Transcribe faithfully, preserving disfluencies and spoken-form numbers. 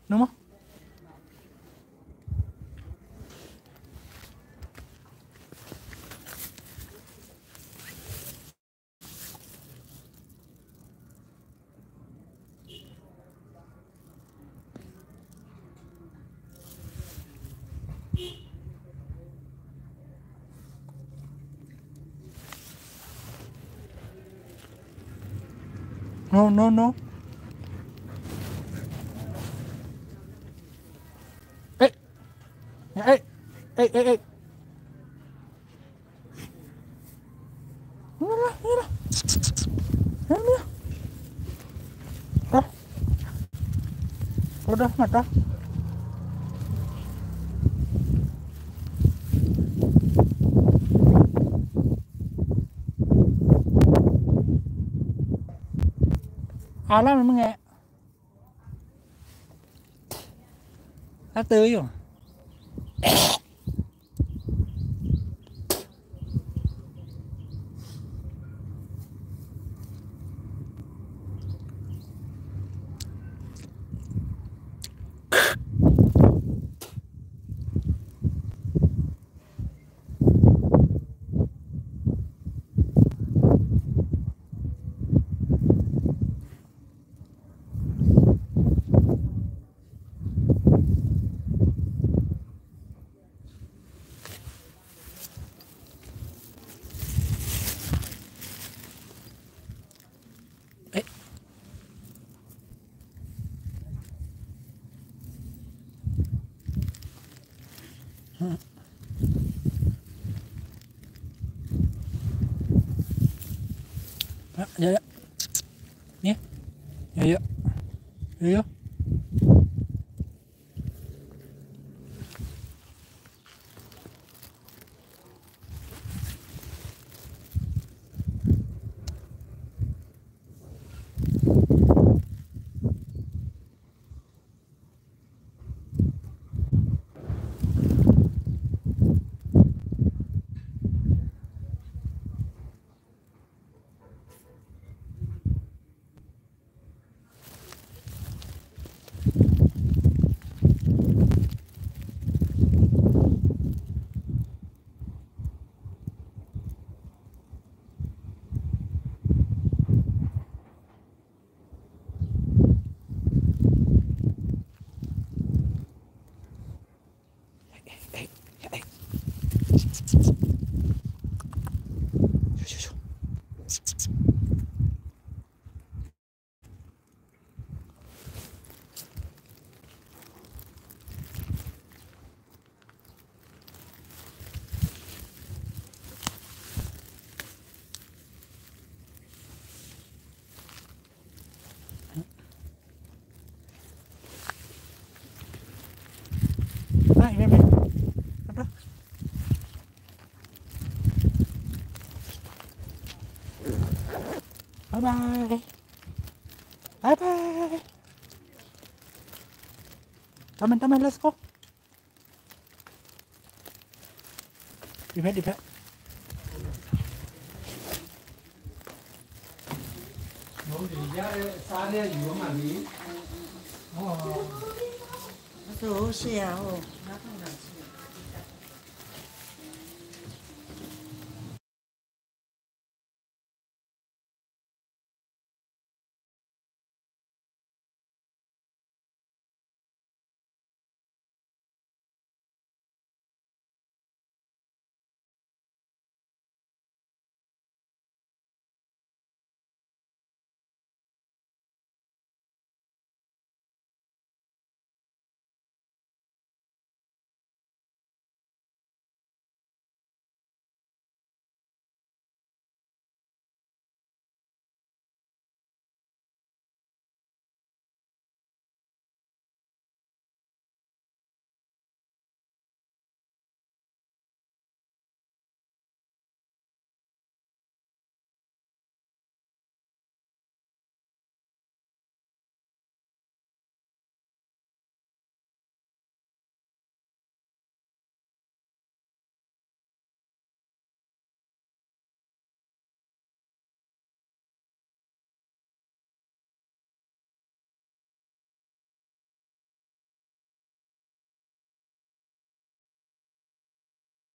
Đúng không? No, no, no. Ê, ê, ê, ê, ê. Mira, mira. Mira, mira. Dah. Udah, mat dah. Alam memang nggak. Satu yuk. Eh. Hmm. Ah, ya, ya. Nih. Ya, ya. Ya, ya. Này, này, này. Đó. Bye bye. Bye bye. Teman-teman, let's go. Đi phép, đi phép. Bố thì ra xa đây, yếu mà lý. Số xe